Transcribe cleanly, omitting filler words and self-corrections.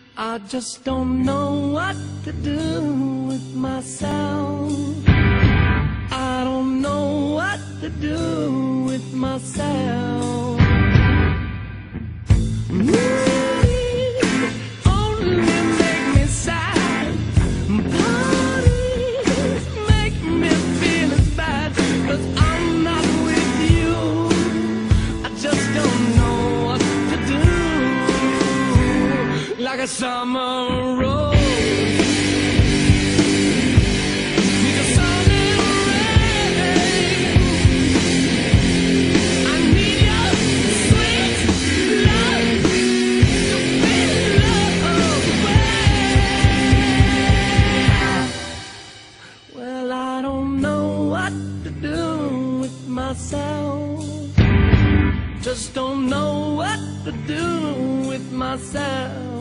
I just don't know what to do with myself. I don't know what to do with myself. Only make me sad. Parties make me feel as bad, 'cause I'm not with you. I just don't know what to do. Like a summer rose. Myself, just don't know what to do with myself.